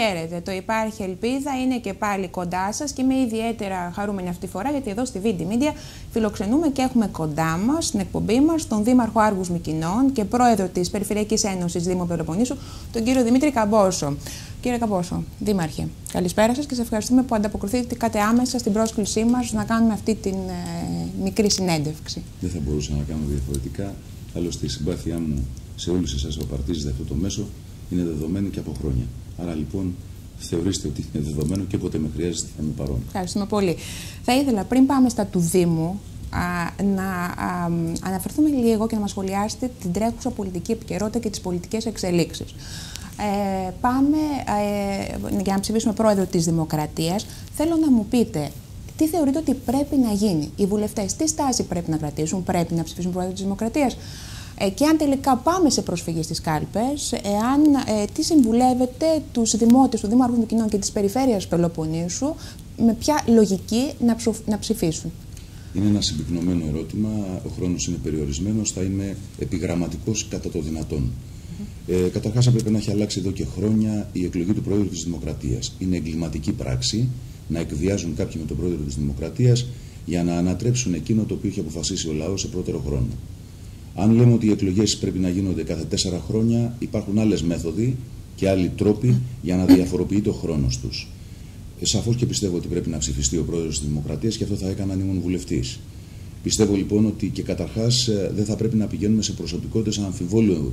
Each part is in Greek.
χαίρετε. Το Υπάρχει Ελπίδα είναι και πάλι κοντά σας και είμαι ιδιαίτερα χαρούμενη αυτή τη φορά, γιατί εδώ στη VD Media φιλοξενούμε και έχουμε κοντά μας στην εκπομπή μας τον Δήμαρχο Άργους Μυκηνών και πρόεδρο της Περιφερειακής Ένωσης Δήμου Πελοποννήσου, τον κύριο Δημήτρη Καμπόσο. Κύριε Καμπόσο, Δήμαρχε, καλησπέρα σας και σας ευχαριστούμε που ανταποκριθήκατε άμεσα στην πρόσκλησή μας να κάνουμε αυτή την μικρή συνέντευξη. Δεν θα μπορούσα να κάνω διαφορετικά. Άλλωστε, η συμπάθειά μου σε όλους εσάς που απαρτίζετε αυτό το μέσο είναι δεδομένη και από χρόνια. Άρα λοιπόν θεωρήστε ότι είναι δεδομένο και όποτε με χρειάζεται θα είμαι παρόν. Ευχαριστούμε πολύ. Θα ήθελα πριν πάμε στα του Δήμου να αναφερθούμε λίγο και να μας σχολιάσετε την τρέχουσα πολιτική επικαιρότητα και τις πολιτικές εξελίξεις. Πάμε για να ψηφίσουμε πρόεδρο της Δημοκρατίας. Θέλω να μου πείτε τι θεωρείτε ότι πρέπει να γίνει. Οι βουλευτές τι στάση πρέπει να κρατήσουν, πρέπει να ψηφίσουν πρόεδρο της Δημοκρατίας. Και αν τελικά πάμε σε προσφυγή στις κάλπες, τι συμβουλεύετε τους δημότες του Δήμου Άργους Μυκηνών και της Περιφέρειας Πελοποννήσου, με ποια λογική να ψηφίσουν. Είναι ένα συμπυκνωμένο ερώτημα, ο χρόνος είναι περιορισμένος, θα είμαι επιγραμματικός κατά το δυνατόν. Καταρχάς, έπρεπε να έχει αλλάξει εδώ και χρόνια η εκλογή του Πρόεδρου της Δημοκρατίας. Είναι εγκληματική πράξη να εκβιάζουν κάποιοι με τον Πρόεδρο της Δημοκρατίας για να ανατρέψουν εκείνο το οποίο έχει αποφασίσει ο λαός σε πρώτερο χρόνο. Αν λέμε ότι οι εκλογές πρέπει να γίνονται κάθε 4 χρόνια, υπάρχουν άλλες μέθοδοι και άλλοι τρόποι για να διαφοροποιείται ο χρόνος τους. Σαφώς και πιστεύω ότι πρέπει να ψηφιστεί ο Πρόεδρος της Δημοκρατίας και αυτό θα έκανα αν ήμουν βουλευτής. Πιστεύω λοιπόν ότι και καταρχάς δεν θα πρέπει να πηγαίνουμε σε προσωπικότητες αμφιβόλου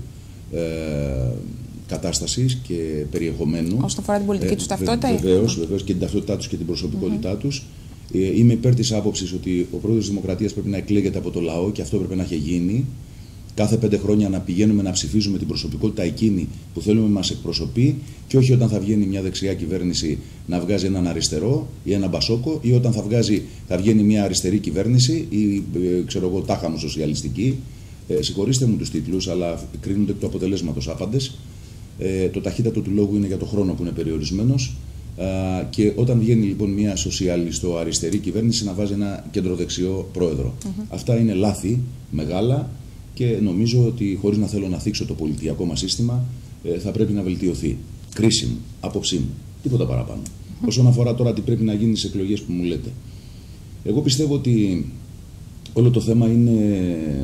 κατάστασης και περιεχομένου. Όσον αφορά την πολιτική τους ταυτότητα. Βεβαίως, και την ταυτότητά τους και την προσωπικότητά τους. Είμαι υπέρ της άποψης ότι ο Πρόεδρος της Δημοκρατίας πρέπει να εκλέγεται από το λαό και αυτό πρέπει να έχει γίνει. Κάθε 5 χρόνια να πηγαίνουμε να ψηφίζουμε την προσωπικότητα εκείνη που θέλουμε να μας εκπροσωπεί και όχι όταν θα βγαίνει μια δεξιά κυβέρνηση να βγάζει έναν αριστερό ή έναν μπασόκο ή όταν θα βγαίνει μια αριστερή κυβέρνηση ή ξέρω εγώ τάχα μου σοσιαλιστική. Συγχωρήστε μου τους τίτλους, αλλά κρίνονται εκ του αποτελέσματος άπαντες. Το ταχύτατο του λόγου είναι για το χρόνο που είναι περιορισμένος. Και όταν βγαίνει λοιπόν μια σοσιαλιστο-αριστερή κυβέρνηση να βάζει ένα κεντροδεξιό πρόεδρο. Αυτά είναι λάθη μεγάλα και νομίζω ότι χωρίς να θέλω να θίξω το πολιτιακό μας σύστημα θα πρέπει να βελτιωθεί. Κρίση μου, άποψή μου, τίποτα παραπάνω. Όσον αφορά τώρα τι πρέπει να γίνει στις εκλογές που μου λέτε. Εγώ πιστεύω ότι όλο το θέμα είναι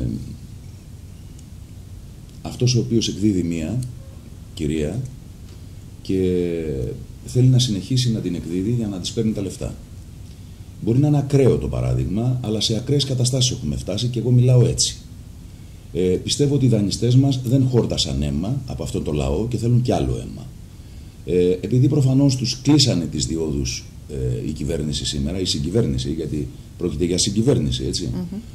αυτός ο οποίος εκδίδει μία κυρία και θέλει να συνεχίσει να την εκδίδει για να της παίρνει τα λεφτά. Μπορεί να είναι ακραίο το παράδειγμα, αλλά σε ακραίες καταστάσεις έχουμε φτάσει και εγώ μιλάω έτσι. Πιστεύω ότι οι δανειστές μας δεν χόρτασαν αίμα από αυτόν τον λαό και θέλουν κι άλλο αίμα. Επειδή προφανώς τους κλείσανε τις διόδους η κυβέρνηση σήμερα, η συγκυβέρνηση, γιατί πρόκειται για συγκυβέρνηση, έτσι.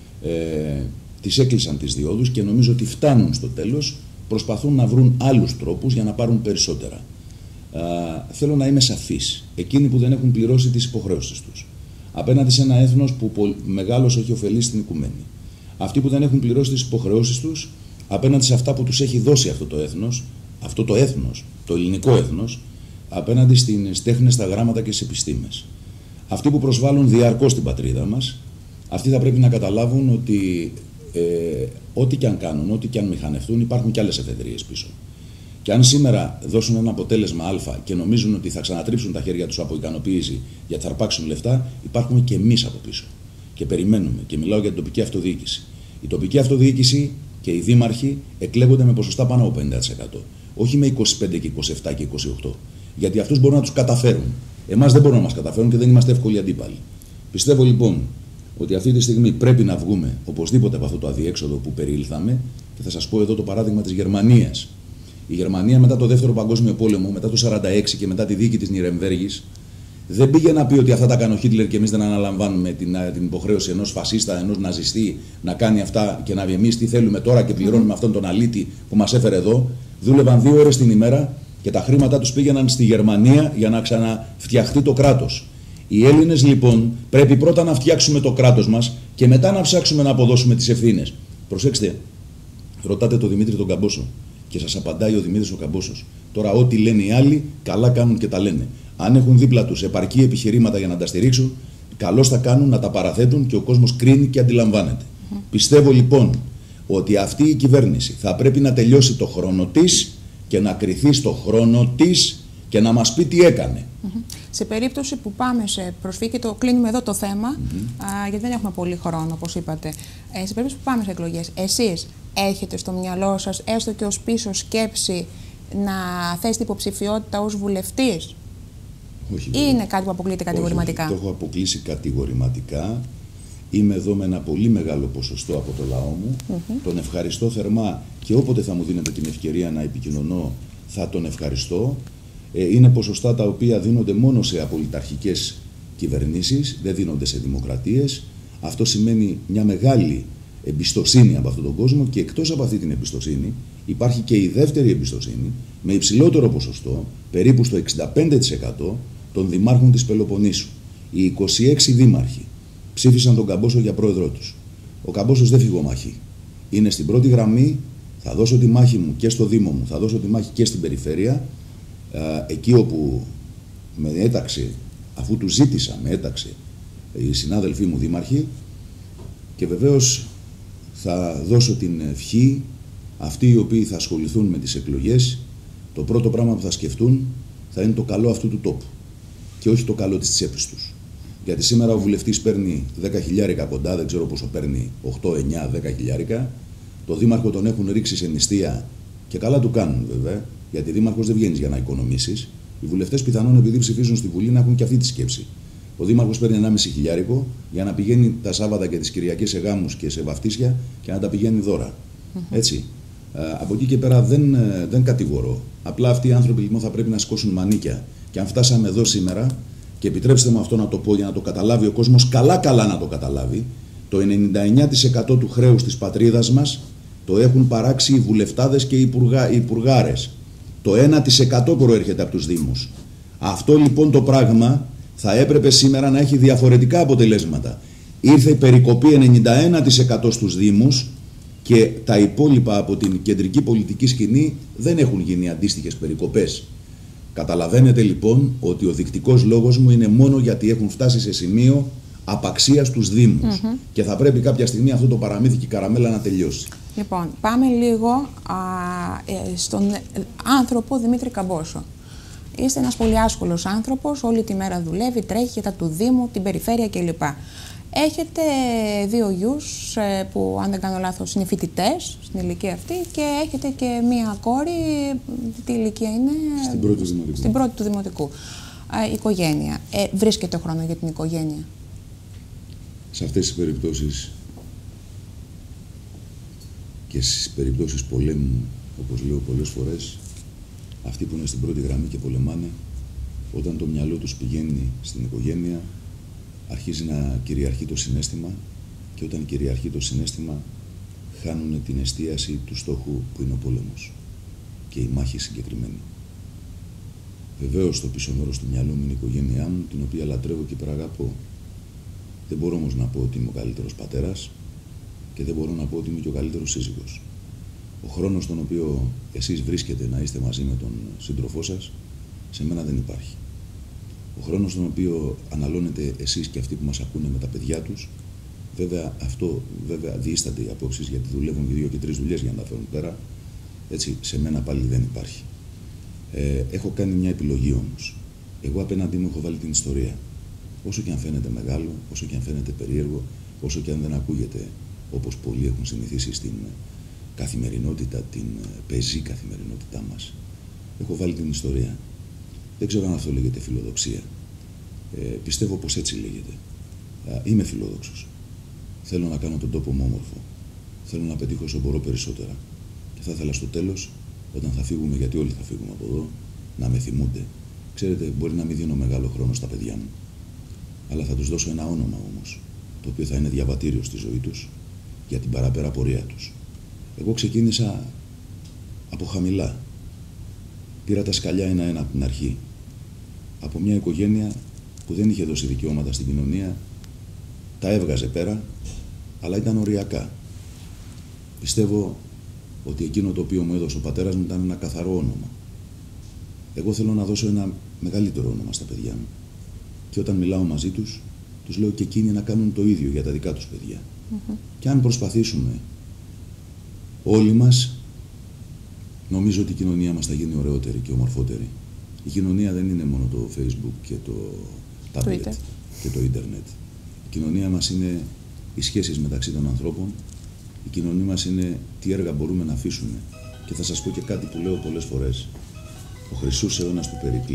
Τις έκλεισαν τις διόδους και νομίζω ότι φτάνουν στο τέλος, προσπαθούν να βρουν άλλους τρόπους για να πάρουν περισσότερα. Θέλω να είμαι σαφής. Εκείνοι που δεν έχουν πληρώσει τις υποχρεώσεις τους απέναντι σε ένα έθνος που μεγάλος όχι ωφελεί στην οικουμένη. Αυτοί που δεν έχουν πληρώσει τις υποχρεώσεις τους απέναντι σε αυτά που τους έχει δώσει αυτό το έθνος, το ελληνικό έθνος, απέναντι στις τέχνες, στα γράμματα και στις επιστήμες. Αυτοί που προσβάλλουν διαρκώς την πατρίδα μας, αυτοί θα πρέπει να καταλάβουν ότι ό,τι και αν κάνουν, ό,τι και αν μηχανευτούν, υπάρχουν και άλλες εφεδρείες πίσω. Και αν σήμερα δώσουν ένα αποτέλεσμα Α και νομίζουν ότι θα ξανατρίψουν τα χέρια τους από ικανοποίηση γιατί θα αρπάξουν λεφτά, υπάρχουμε και εμείς από πίσω. Και περιμένουμε. Και μιλάω για την τοπική αυτοδιοίκηση. Η τοπική αυτοδιοίκηση και οι δήμαρχοι εκλέγονται με ποσοστά πάνω από 50%. Όχι με 25 και 27 και 28. Γιατί αυτούς μπορούν να τους καταφέρουν. Εμάς δεν μπορούν να μας καταφέρουν και δεν είμαστε εύκολοι αντίπαλοι. Πιστεύω λοιπόν ότι αυτή τη στιγμή πρέπει να βγούμε οπωσδήποτε από αυτό το αδιέξοδο που περιήλθαμε και θα σας πω εδώ το παράδειγμα της Γερμανίας. Η Γερμανία μετά το Δεύτερο Παγκόσμιο Πόλεμο, μετά το 1946 και μετά τη δίκη της Νιρεμβέργης, δεν πήγε να πει ότι αυτά τα κάνει ο Χίτλερ και εμείς δεν αναλαμβάνουμε την υποχρέωση ενός φασίστα, ενός ναζιστή να κάνει αυτά και να εμείς τι θέλουμε τώρα και πληρώνουμε αυτόν τον αλήτη που μας έφερε εδώ. Δούλευαν 2 ώρες την ημέρα και τα χρήματά τους πήγαιναν στη Γερμανία για να ξαναφτιαχτεί το κράτος. Οι Έλληνες λοιπόν πρέπει πρώτα να φτιάξουμε το κράτος μας και μετά να ψάξουμε να αποδώσουμε τις ευθύνες. Προσέξτε, ρωτάτε τον Δημήτρη τον Καμπόσο και σας απαντάει ο Δημήτρης ο Καμπόσος. Τώρα, ό,τι λένε οι άλλοι, καλά κάνουν και τα λένε. Αν έχουν δίπλα τους επαρκή επιχειρήματα για να τα στηρίξουν, καλώς θα κάνουν να τα παραθέτουν και ο κόσμος κρίνει και αντιλαμβάνεται. Πιστεύω λοιπόν ότι αυτή η κυβέρνηση θα πρέπει να τελειώσει το χρόνο της και να κριθεί στο χρόνο της και να μας πει τι έκανε. Σε περίπτωση που πάμε σε προσφυγή, και το κλείνουμε εδώ το θέμα, γιατί δεν έχουμε πολύ χρόνο, όπως είπατε. Σε περίπτωση που πάμε σε εκλογές, εσείς έχετε στο μυαλό σας, έστω και ως πίσω σκέψη, να θέσετε υποψηφιότητα ως βουλευτής? Όχι, ή είναι κάτι που αποκλείεται κατηγορηματικά? Όχι, το έχω αποκλείσει κατηγορηματικά. Είμαι εδώ με ένα πολύ μεγάλο ποσοστό από το λαό μου. Τον ευχαριστώ θερμά και όποτε θα μου δίνετε την ευκαιρία να επικοινωνώ, θα τον ευχαριστώ. Είναι ποσοστά τα οποία δίνονται μόνο σε απολυταρχικές κυβερνήσεις, δεν δίνονται σε δημοκρατίες. Αυτό σημαίνει μια μεγάλη εμπιστοσύνη από αυτόν τον κόσμο, και εκτός από αυτή την εμπιστοσύνη υπάρχει και η δεύτερη εμπιστοσύνη με υψηλότερο ποσοστό, περίπου στο 65% των δημάρχων της Πελοποννήσου. Οι 26 δήμαρχοι ψήφισαν τον Καμπόσο για πρόεδρό τους. Ο Καμπόσος δεν φυγομαχεί. Είναι στην πρώτη γραμμή, θα δώσω τη μάχη μου και στο Δήμο μου, θα δώσω τη μάχη και στην περιφέρεια. Εκεί όπου με έταξε, αφού του ζήτησα, με έταξε οι συνάδελφοί μου δήμαρχοι, και βεβαίως θα δώσω την ευχή αυτοί οι οποίοι θα ασχοληθούν με τις εκλογές, το πρώτο πράγμα που θα σκεφτούν θα είναι το καλό αυτού του τόπου και όχι το καλό της τσέπης τους. Γιατί σήμερα ο βουλευτής παίρνει 10.000 κοντά, δεν ξέρω πόσο παίρνει, 8, 9, 10.000. Το δήμαρχο τον έχουν ρίξει σε νηστεία, και καλά του κάνουν βέβαια, γιατί δήμαρχος δεν βγαίνεις για να οικονομήσεις. Οι βουλευτές πιθανόν, επειδή ψηφίζουν στη Βουλή, να έχουν και αυτή τη σκέψη. Ο δήμαρχος παίρνει 1.500 για να πηγαίνει τα Σάββατα και τις Κυριακές σε γάμους και σε βαφτίσια και να τα πηγαίνει δώρα. Έτσι. Από εκεί και πέρα δεν κατηγορώ. Απλά αυτοί οι άνθρωποι λοιπόν θα πρέπει να σηκώσουν μανίκια. Και αν φτάσαμε εδώ σήμερα, και επιτρέψτε μου αυτό να το πω για να το καταλάβει ο κόσμος, καλά να το καταλάβει, το 99% του χρέους της πατρίδας μας το έχουν παράξει οι βουλευτάδες και οι υπουργάρες. Το 1% προέρχεται από τους Δήμους. Αυτό λοιπόν το πράγμα θα έπρεπε σήμερα να έχει διαφορετικά αποτελέσματα. Ήρθε η περικοπή 91% στους Δήμους, και τα υπόλοιπα από την κεντρική πολιτική σκηνή δεν έχουν γίνει αντίστοιχες περικοπές. Καταλαβαίνετε λοιπόν ότι ο δεικτικός λόγος μου είναι μόνο γιατί έχουν φτάσει σε σημείο απαξίας στους Δήμους. Και θα πρέπει κάποια στιγμή αυτό το παραμύθι και η καραμέλα να τελειώσει. Λοιπόν, πάμε λίγο στον άνθρωπο Δημήτρη Καμπόσο. Είστε ένας πολύ άσχολος άνθρωπος, όλη τη μέρα δουλεύει, τρέχει για τα του Δήμου, την περιφέρεια κλπ. Έχετε 2 γιους που, αν δεν κάνω λάθος, είναι φοιτητές στην ηλικία αυτή, και έχετε και μία κόρη. Τι ηλικία είναι? Στην πρώτη του δημοτικού. Οικογένεια. Βρίσκεται χρόνο για την οικογένεια? Σε αυτές τις περιπτώσεις και στις περιπτώσεις πολέμου, όπως λέω πολλές φορές, αυτοί που είναι στην πρώτη γραμμή και πολεμάνε, όταν το μυαλό τους πηγαίνει στην οικογένεια, αρχίζει να κυριαρχεί το συναίσθημα, και όταν κυριαρχεί το συναίσθημα χάνουν την εστίαση του στόχου που είναι ο πόλεμος και η μάχη συγκεκριμένη. Βεβαίως το πίσω μέρος του μυαλού μου είναι η οικογένειά μου, την οποία λατρεύω και υπεραγαπώ. Δεν μπορώ όμως να πω ότι είμαι ο καλύτερος πατέρας, και δεν μπορώ να πω ότι είμαι και ο καλύτερος σύζυγος. Ο χρόνος τον οποίο εσείς βρίσκετε να είστε μαζί με τον σύντροφό σας, σε μένα δεν υπάρχει. Ο χρόνος τον οποίο αναλώνετε εσείς και αυτοί που μας ακούνε με τα παιδιά τους, βέβαια διήστανται οι απόψεις, γιατί δουλεύουν και 2 και 3 δουλειές για να τα φέρουν πέρα. Έτσι, σε μένα πάλι δεν υπάρχει. Έχω κάνει μια επιλογή όμως. Εγώ απέναντί μου έχω βάλει την ιστορία. Όσο και αν φαίνεται μεγάλο, όσο και αν φαίνεται περίεργο, όσο και αν δεν ακούγεται όπως πολλοί έχουν συνηθίσει στην καθημερινότητα, την πεζή καθημερινότητά μας. Έχω βάλει την ιστορία. Δεν ξέρω αν αυτό λέγεται φιλοδοξία. Πιστεύω πως έτσι λέγεται. Είμαι φιλόδοξος. Θέλω να κάνω τον τόπο μου όμορφο. Θέλω να πετύχω όσο μπορώ περισσότερα. Και θα ήθελα στο τέλος, όταν θα φύγουμε, γιατί όλοι θα φύγουμε από εδώ, να με θυμούνται. Ξέρετε, μπορεί να μην δίνω μεγάλο χρόνο στα παιδιά μου, αλλά θα τους δώσω ένα όνομα όμως, το οποίο θα είναι διαβατήριο στη ζωή τους για την παραπέρα πορεία τους. Εγώ ξεκίνησα από χαμηλά. Πήρα τα σκαλιά ένα-ένα από την αρχή. Από μια οικογένεια που δεν είχε δώσει δικαιώματα στην κοινωνία, τα έβγαζε πέρα, αλλά ήταν οριακά. Πιστεύω ότι εκείνο το οποίο μου έδωσε ο πατέρας μου ήταν ένα καθαρό όνομα. Εγώ θέλω να δώσω ένα μεγαλύτερο όνομα στα παιδιά μου. Και όταν μιλάω μαζί τους, τους λέω και εκείνοι να κάνουν το ίδιο για τα δικά τους παιδιά. Και αν προσπαθήσουμε όλοι μας, νομίζω ότι η κοινωνία μας θα γίνει ωραιότερη και ομορφότερη. Η κοινωνία δεν είναι μόνο το Facebook και το tablet και το ίντερνετ. Η κοινωνία μας είναι οι σχέσεις μεταξύ των ανθρώπων. Η κοινωνία μας είναι τι έργα μπορούμε να αφήσουμε. Και θα σας πω και κάτι που λέω πολλές φορές. Ο χρυσός αιώνας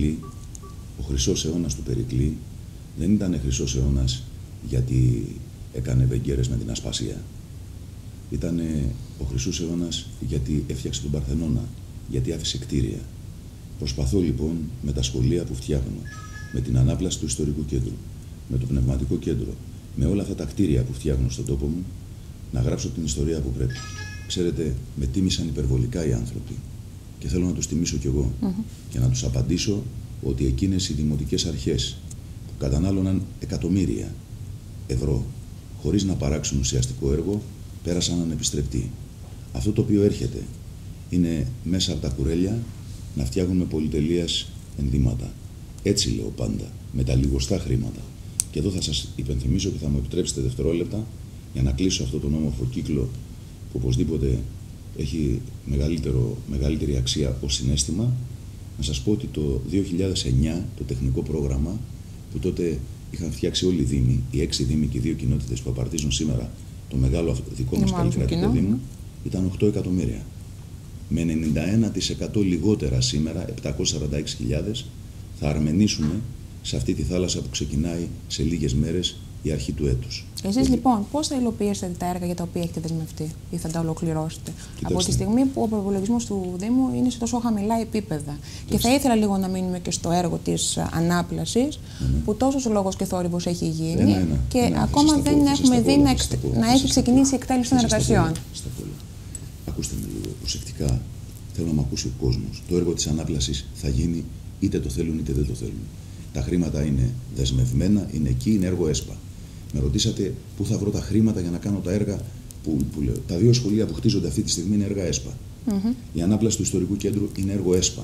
του Περικλή, δεν ήταν χρυσός αιώνας γιατί έκανε βεγγέρες με την Ασπασία. Ήταν ο χρυσός αιώνας γιατί έφτιαξε τον Παρθενώνα, γιατί άφησε κτίρια. Προσπαθώ λοιπόν με τα σχολεία που φτιάχνω, με την ανάπλαση του ιστορικού κέντρου, με το πνευματικό κέντρο, με όλα αυτά τα κτίρια που φτιάχνω στον τόπο μου, να γράψω την ιστορία που πρέπει. Ξέρετε, με τίμησαν υπερβολικά οι άνθρωποι και θέλω να τους τιμήσω κι εγώ και να τους απαντήσω ότι εκείνες οι δημοτικές αρχές που κατανάλωναν εκατομμύρια ευρώ χωρίς να παράξουν ουσιαστικό έργο, πέρασαν ανεπιστρεπτοί. Αυτό το οποίο έρχεται είναι μέσα από τα κουρέλια να φτιάχνουμε πολυτελείας ενδύματα. Έτσι λέω πάντα, με τα λιγοστά χρήματα. Και εδώ θα σας υπενθυμίσω και θα μου επιτρέψετε δευτερόλεπτα για να κλείσω αυτό τον όμορφο κύκλο που οπωσδήποτε έχει μεγαλύτερη αξία ως συναίσθημα. Να σας πω ότι το 2009 το τεχνικό πρόγραμμα που τότε είχαν φτιάξει όλοι οι δήμοι, οι 6 δήμοι και οι 2 κοινότητες που απαρτίζουν σήμερα το μεγάλο δικό μας καλλικρατικό δήμο, ήταν 8 εκατομμύρια. Με 91% λιγότερα σήμερα, 746.000, θα αρμενήσουμε σε αυτή τη θάλασσα που ξεκινάει σε λίγες μέρες η αρχή του έτους. Εσείς λοιπόν πώς θα υλοποιήσετε τα έργα για τα οποία έχετε δεσμευτεί ή θα τα ολοκληρώσετε? Κοιτάξτε. Από τη στιγμή που ο προπολογισμός του Δήμου είναι σε τόσο χαμηλά επίπεδα. Κοιτάξτε. Και θα ήθελα λίγο να μείνουμε και στο έργο της ανάπλασης, που τόσος λόγος και θόρυβος έχει γίνει και ακόμα δεν έχουμε δει να έχει ξεκινήσει η εκτέλεση των εργασιών. Ακούστε με λίγο προσεκτικά, θέλω να με ακούσει ο κόσμος. Το έργο της ανάπλασης θα γίνει είτε το θέλουν είτε δεν το θέλουν. Τα χρήματα είναι δεσμευμένα, είναι εκεί, είναι έργο ΕΣΠΑ. Με ρωτήσατε πού θα βρω τα χρήματα για να κάνω τα έργα που λέω. Τα 2 σχολεία που χτίζονται αυτή τη στιγμή είναι έργα ΕΣΠΑ. Η ανάπλαση του ιστορικού κέντρου είναι έργο ΕΣΠΑ.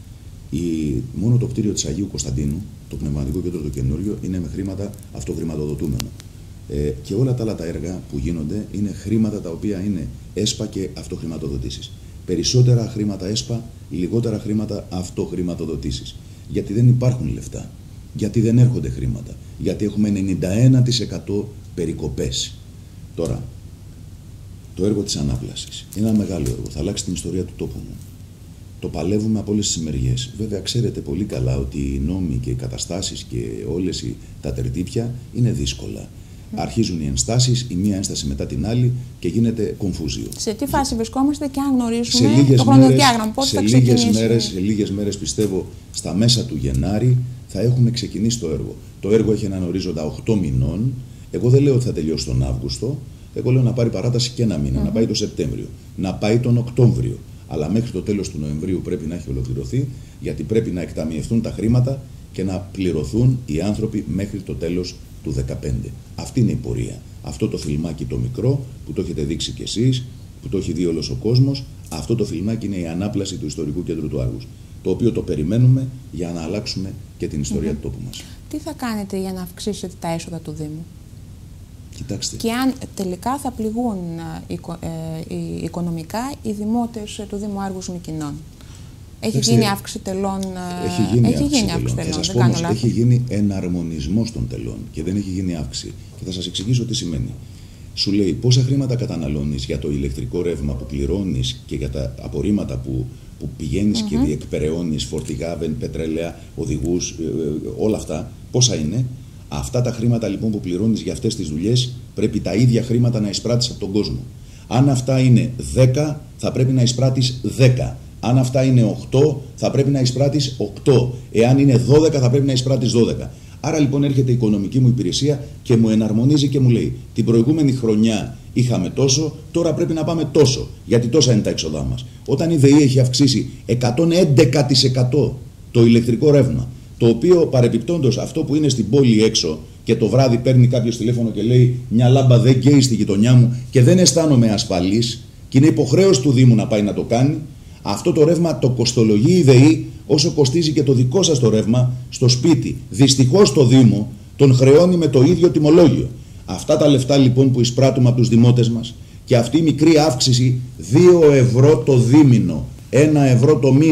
Μόνο το κτίριο της Αγίου Κωνσταντίνου, το πνευματικό κέντρο το καινούριο, είναι με χρήματα αυτοχρηματοδοτούμενο. Και όλα τα άλλα τα έργα που γίνονται είναι χρήματα τα οποία είναι ΕΣΠΑ και αυτοχρηματοδοτήσεις. Περισσότερα χρήματα ΕΣΠΑ, λιγότερα χρήματα αυτοχρηματοδοτήσεις. Γιατί δεν υπάρχουν λεφτά, γιατί δεν έρχονται χρήματα, γιατί έχουμε 91% περικοπές. Τώρα, το έργο της ανάπλασης είναι ένα μεγάλο έργο, θα αλλάξει την ιστορία του τόπου μου. Το παλεύουμε από όλες τις μεριές. Βέβαια, ξέρετε πολύ καλά ότι οι νόμοι και οι καταστάσεις και όλες τα τερτύπια είναι δύσκολα. Αρχίζουν οι ενστάσεις, η μία ένσταση μετά την άλλη και γίνεται κομφούζιο. Σε τι φάση βρισκόμαστε και αν γνωρίζουμε το χρονοδιάγραμμα, πώς θα ξεκινήσει? Σε λίγες μέρες, πιστεύω, στα μέσα του Γενάρη θα έχουμε ξεκινήσει το έργο. Το έργο έχει έναν ορίζοντα 8 μηνών. Εγώ δεν λέω ότι θα τελειώσει τον Αύγουστο. Εγώ λέω να πάρει παράταση και ένα μήνα, να πάει το Σεπτέμβριο, να πάει τον Οκτώβριο. Αλλά μέχρι το τέλος του Νοεμβρίου πρέπει να έχει ολοκληρωθεί, γιατί πρέπει να εκταμιευτούν τα χρήματα και να πληρωθούν οι άνθρωποι μέχρι το τέλος του 2015. Αυτή είναι η πορεία. Αυτό το φιλμάκι το μικρό που το έχετε δείξει κι εσείς, που το έχει δει όλος ο κόσμος, αυτό το φιλμάκι είναι η ανάπλαση του ιστορικού κέντρου του Άργους, το οποίο το περιμένουμε για να αλλάξουμε και την ιστορία του τόπου μας. Τι θα κάνετε για να αυξήσετε τα έσοδα του Δήμου? Κοιτάξτε. Και αν τελικά θα πληγούν οικονομικά οι δημότες του Δήμου Άργους Μυκηνών? Έχει γίνει αύξηση τελών. Έχει γίνει αύξηση τελών. Θα σας πω όμως, έχει γίνει εναρμονισμός των τελών και δεν έχει γίνει αύξηση. Και θα σας εξηγήσω τι σημαίνει. Σου λέει πόσα χρήματα καταναλώνεις για το ηλεκτρικό ρεύμα που πληρώνεις και για τα απορρίμματα που πηγαίνεις και διεκπεραιώνεις, φορτηγά, πετρέλαια, οδηγούς, όλα αυτά, πόσα είναι. Αυτά τα χρήματα λοιπόν που πληρώνεις για αυτές τις δουλειές πρέπει τα ίδια χρήματα να εισπράττεις από τον κόσμο. Αν αυτά είναι 10, θα πρέπει να εισπράττεις 10. Αν αυτά είναι 8, θα πρέπει να εισπράττεις 8. Εάν είναι 12, θα πρέπει να εισπράττεις 12. Άρα λοιπόν έρχεται η οικονομική μου υπηρεσία και μου εναρμονίζει και μου λέει: την προηγούμενη χρονιά είχαμε τόσο, τώρα πρέπει να πάμε τόσο. Γιατί τόσα είναι τα έξοδά μας. Όταν η ΔΕΗ έχει αυξήσει 111% το ηλεκτρικό ρεύμα, το οποίο παρεπιπτόντως αυτό που είναι στην πόλη έξω και το βράδυ παίρνει κάποιος τηλέφωνο και λέει: μια λάμπα δεν καίει στη γειτονιά μου και δεν αισθάνομαι ασφαλής, και είναι υποχρέωση του Δήμου να πάει να το κάνει. Αυτό το ρεύμα το κοστολογεί η ΔΕΗ όσο κοστίζει και το δικό σας το ρεύμα στο σπίτι. Δυστυχώς το Δήμο τον χρεώνει με το ίδιο τιμολόγιο. Αυτά τα λεφτά λοιπόν που εισπράττουμε από τους δημότες μας και αυτή η μικρή αύξηση 2 ευρώ το δίμηνο, 1 ευρώ το μήνα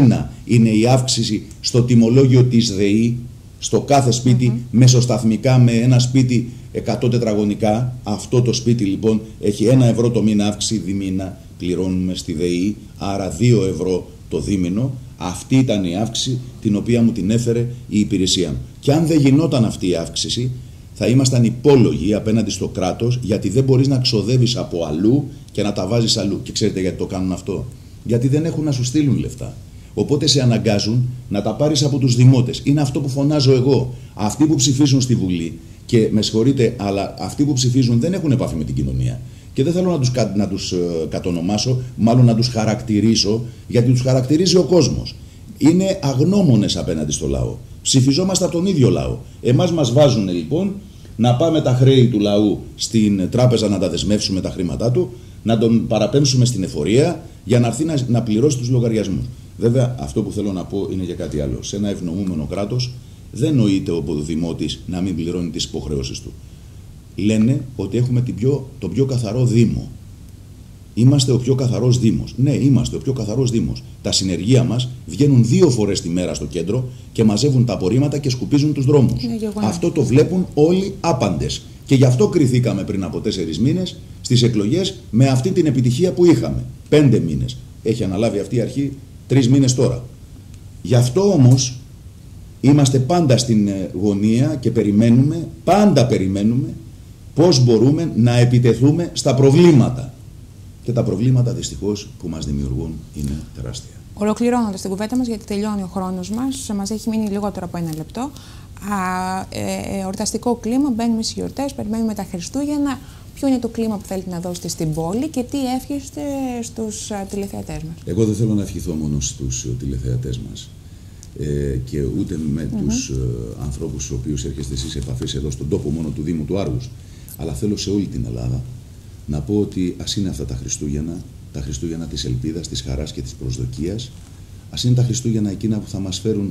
είναι η αύξηση στο τιμολόγιο της ΔΕΗ, στο κάθε σπίτι, μεσοσταθμικά, με ένα σπίτι 100 τετραγωνικά. Αυτό το σπίτι λοιπόν έχει 1 ευρώ το μήνα αύξηση διμήνα, πληρώνουμε στη ΔΕΗ, άρα 2 ευρώ το δίμηνο. Αυτή ήταν η αύξηση την οποία μου την έφερε η υπηρεσία μου. Και αν δεν γινόταν αυτή η αύξηση, θα ήμασταν υπόλογοι απέναντι στο κράτος, γιατί δεν μπορείς να ξοδεύεις από αλλού και να τα βάζεις αλλού. Και ξέρετε γιατί το κάνουν αυτό? Γιατί δεν έχουν να σου στείλουν λεφτά. Οπότε σε αναγκάζουν να τα πάρεις από τους δημότες. Είναι αυτό που φωνάζω εγώ. Αυτοί που ψηφίζουν στη Βουλή, και με συγχωρείτε, αλλά αυτοί που ψηφίζουν δεν έχουν επαφή με την κοινωνία. Και δεν θέλω να τους κατονομάσω, μάλλον να τους χαρακτηρίσω, γιατί τους χαρακτηρίζει ο κόσμος. Είναι αγνώμονες απέναντι στο λαό. Ψηφιζόμαστε από τον ίδιο λαό. Εμάς μας βάζουν λοιπόν να πάμε τα χρέη του λαού στην τράπεζα, να τα δεσμεύσουμε τα χρήματά του, να τον παραπέμψουμε στην εφορία για να έρθει να πληρώσει τους λογαριασμούς. Βέβαια, αυτό που θέλω να πω είναι για κάτι άλλο. Σε ένα ευνοούμενο κράτος δεν νοείται ο δημότης να μην πληρώνει τις υποχρεώσεις του. Λένε ότι έχουμε τον πιο καθαρό Δήμο. Είμαστε ο πιο καθαρός Δήμος. Ναι, είμαστε ο πιο καθαρός Δήμος. Τα συνεργεία μας βγαίνουν 2 φορές τη μέρα στο κέντρο και μαζεύουν τα απορρίμματα και σκουπίζουν τους δρόμους. Αυτό το βλέπουν όλοι άπαντες. Και γι' αυτό κριθήκαμε πριν από 4 μήνες στις εκλογές με αυτή την επιτυχία που είχαμε. 5 μήνες. Έχει αναλάβει αυτή η αρχή 3 μήνες τώρα. Γι' αυτό όμως είμαστε πάντα στην γωνία και περιμένουμε, πάντα περιμένουμε, πώς μπορούμε να επιτεθούμε στα προβλήματα. Και τα προβλήματα δυστυχώς που μας δημιουργούν είναι τεράστια. Ολοκληρώνοντας την κουβέντα μας, γιατί τελειώνει ο χρόνος μας έχει μείνει λιγότερο από 1 λεπτό. Εορταστικό κλίμα, μπαίνουμε στις γιορτές, περιμένουμε τα Χριστούγεννα. Ποιο είναι το κλίμα που θέλετε να δώσετε στην πόλη και τι εύχεστε στους τηλεθεατές μας? Εγώ δεν θέλω να ευχηθώ μόνο στους τηλεθεατές μας και ούτε με τους ανθρώπους στους οποίους έρχεστε εσείς σε επαφές εδώ στον τόπο μόνο του Δήμου του Άργους, αλλά θέλω σε όλη την Ελλάδα να πω ότι ας είναι αυτά τα Χριστούγεννα της ελπίδας, της χαράς και της προσδοκίας, ας είναι τα Χριστούγεννα εκείνα που θα μας φέρουν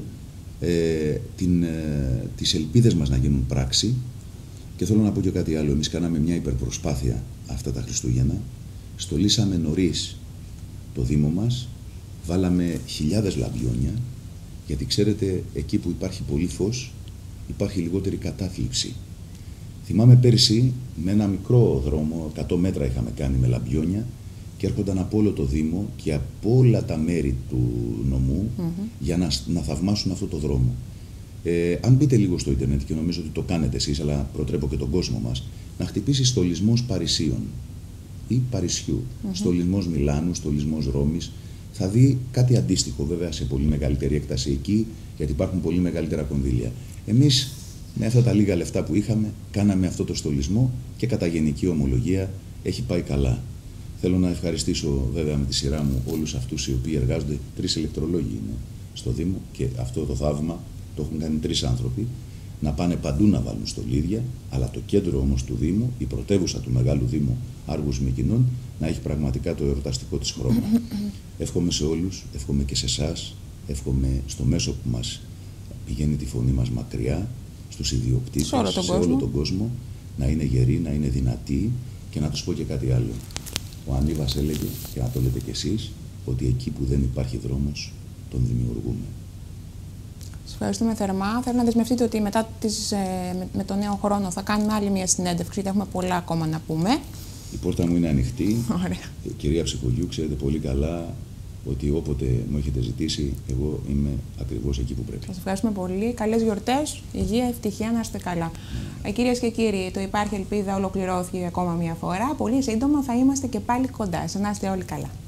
τις ελπίδες μας να γίνουν πράξη. Και θέλω να πω και κάτι άλλο. Εμείς κάναμε μια υπερπροσπάθεια αυτά τα Χριστούγεννα. Στολίσαμε νωρίς το Δήμο μας, βάλαμε χιλιάδες λαμπιόνια, γιατί ξέρετε, εκεί που υπάρχει πολύ φως, υπάρχει λιγότερη κατάθλιψη. Θυμάμαι πέρσι, με ένα μικρό δρόμο, 100 μέτρα είχαμε κάνει με λαμπιόνια, και έρχονταν από όλο το Δήμο και από όλα τα μέρη του νομού για να θαυμάσουν αυτό το δρόμο. Αν μπείτε λίγο στο ίντερνετ, και νομίζω ότι το κάνετε εσείς, αλλά προτρέπω και τον κόσμο μας, να χτυπήσει στολισμός Παρισίων ή Παρισιού, στολισμός Μιλάνου, στολισμός Ρώμης, θα δει κάτι αντίστοιχο, βέβαια σε πολύ μεγαλύτερη έκταση εκεί, γιατί υπάρχουν πολύ μεγαλύτερα κονδύλια. Εμείς με αυτά τα λίγα λεφτά που είχαμε, κάναμε αυτό το στολισμό και κατά γενική ομολογία έχει πάει καλά. Θέλω να ευχαριστήσω βέβαια με τη σειρά μου όλους αυτούς οι οποίοι εργάζονται. 3 ηλεκτρολόγοι είναι στο Δήμο και αυτό το θαύμα το έχουν κάνει 3 άνθρωποι, να πάνε παντού να βάλουν στολίδια, αλλά το κέντρο όμως του Δήμου, η πρωτεύουσα του Μεγάλου Δήμου Άργους Μυκηνών, να έχει πραγματικά το εορταστικό της χρώμα. Εύχομαι σε όλους, εύχομαι και σε εσάς, εύχομαι στο μέσο που μας πηγαίνει τη φωνή μας μακριά, στους ιδιοκτήτες, σε όλο τον κόσμο, να είναι γεροί, να είναι δυνατοί. Και να τους πω και κάτι άλλο. Ο Ανίβας έλεγε, και να το λέτε κι εσείς, ότι εκεί που δεν υπάρχει δρόμος, τον δημιουργούμε. Σας ευχαριστούμε θερμά. Θέλω να δεσμευτείτε ότι μετά με το νέο χρόνο θα κάνουμε άλλη μια συνέντευξη, γιατί έχουμε πολλά ακόμα να πούμε. Η πόρτα μου είναι ανοιχτή. Ωραία. Κυρία Ψυχογιού, ξέρετε πολύ καλά ότι όποτε μου έχετε ζητήσει, εγώ είμαι ακριβώς εκεί που πρέπει. Σας ευχαριστούμε πολύ. Καλές γιορτές, υγεία, ευτυχία, να είστε καλά. Κυρίες και κύριοι, το Υπάρχει Ελπίδα ολοκληρώθηκε ακόμα μια φορά. Πολύ σύντομα θα είμαστε και πάλι κοντά. Να είστε όλοι καλά.